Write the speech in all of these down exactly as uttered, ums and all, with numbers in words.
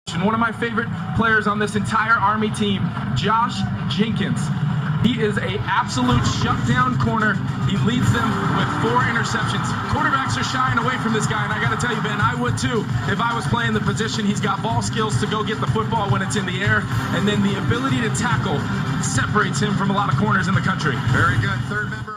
One of my favorite players on this entire Army team, Josh Jenkins. He is a absolute shutdown corner. He leads them with four interceptions. Quarterbacks are shying away from this guy, and I got to tell you, Ben, I would too if I was playing the position. He's got ball skills to go get the football when it's in the air, and then the ability to tackle separates him from a lot of corners in the country. Very good. Third member.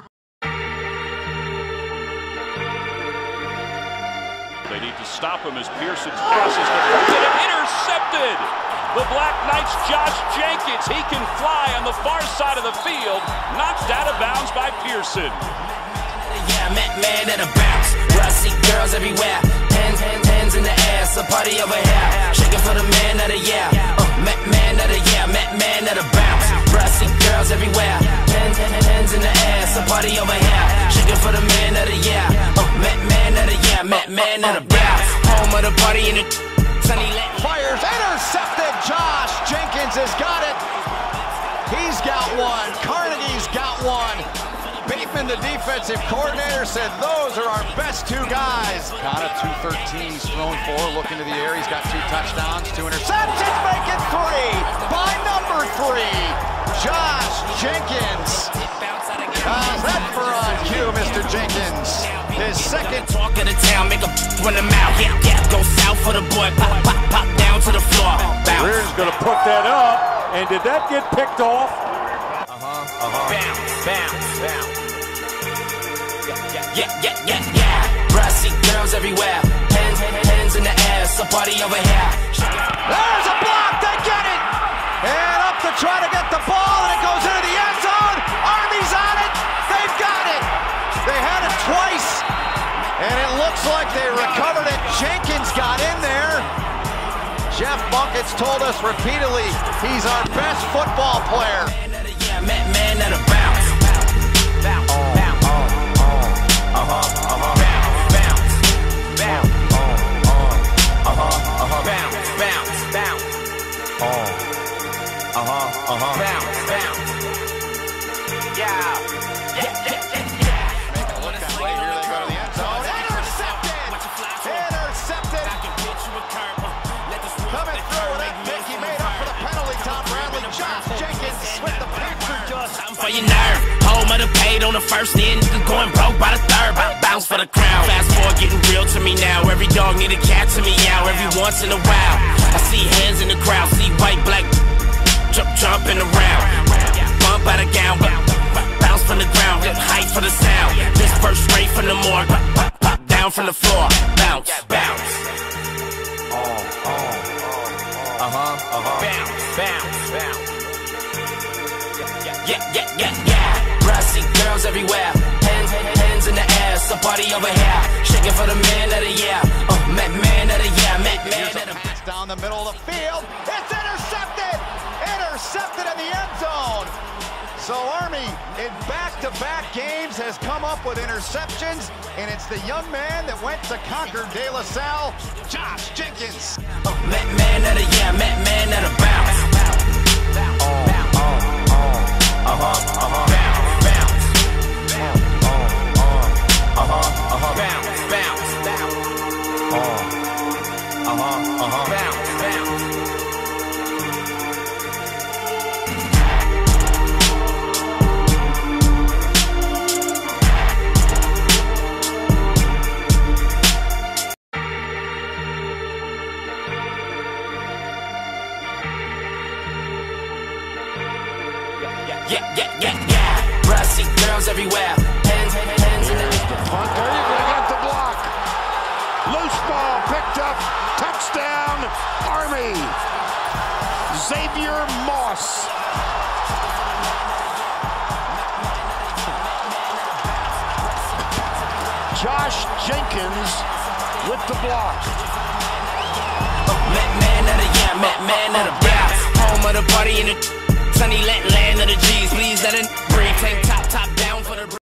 They need to stop him as Pearson's pass is deflected and intercepted. The Black Knights' Josh Jenkins, he can fly on the far side of the field, knocked out of bounds by Pearson. Yeah, met man at a bounce, where I see girls everywhere. Hands, hands, hands in the air, so party over here. Shaking for the man of the year. Uh, met man of the year, met man at a bounce, where I see girls everywhere. Hands, hands, hands in the air, so party over here. Shaking for the man of the year. Uh, met man of the year, met man at a bounce. Home of the party in the sunny land. Fires, intercepted. Josh Jenkins has got it. He's got one. Carnegie's got one. Bateman, the defensive coordinator, said those are our best two guys. Got a two thirteen. He's thrown four. Look into the air. He's got two touchdowns, two interceptions. Make it three by number three, Josh Jenkins. How's that for on cue, Mister Jenkins? His second talk of the town, make a run them out. Yeah, yeah, go south for the boy. Pop, pop, pop down to the floor. Bounce. Rear's going to put that up, and did that get picked off? Uh-huh, uh-huh. Bounce, bounce, bounce. Yeah, yeah, yeah, yeah, yeah. Bruh, I see girls everywhere. Hands, hands, hands in the air, so party over here. There's a block, they get it! And up to try to get the ball, and it goes into the end zone. Army's on it, they've got it! They had it twice, and it looks like they recovered it. Jenkins got in there. Jeff Bunkett's told us repeatedly he's our best football player. Yeah, met man at a bounce. Bounce, bounce, uh-huh, uh-huh. Bounce, bounce, bounce, uh-huh, uh-huh. Bounce, bounce, bounce. Uh, uh-huh, uh-huh. Bounce, bounce. Yeah, yeah, yeah, yeah, yeah. Make a look that way. Here they go to the end zone. Intercepted! Intercepted! Coming through that pick, he made up for the penalty. Tom Bradley, Josh Jenkins with the picture just. Something for your nerve. Home of the paid on the first end. Going broke by the third. Bounce for the crown. Fast forward getting real to me now. Every dog need a cat to me out. Every once in a while. I see hands in the crowd. See white, black, jump, jumping around. Bump out of gown. Bounce from the ground. Get height for the sound. This first straight from the morgue. Pop, pop down from the floor. Bounce, bounce. Oh, oh. Uh-huh, uh-huh. Bounce, bounce, bounce. Yeah, yeah, yeah, yeah. Bruh, I see girls everywhere. Hands, hands, hands in the air. So party over here. Shaking for the man of the year. Oh, uh, met man of the year. Met man of the pass down the middle of the field. It's intercepted! Intercepted in the end zone. So Army, in back-to-back games, has come up with interceptions, and it's the young man that went to Concord De La Salle, Josh Jenkins. Oh, met man of the year, met man of the bounce. Oh, oh, oh, uh-huh, uh-huh. Bounce, bounce. Oh, oh, oh, uh-huh, uh-huh. Bounce, bounce, bounce. Oh, uh-huh, uh-huh. Bounce, bounce. Yeah, yeah, yeah, yeah. Bruh, I see girls everywhere. Hands, hands, hands in the air. The punt. There you go. Got the block. Loose ball picked up. Touchdown, Army. Xavier Moss. Josh Jenkins with the block. Oh, met man of the year, met man of the bounce. Home of the party in the sunny land of the G's. Please let it breathe. Tank top, top down for the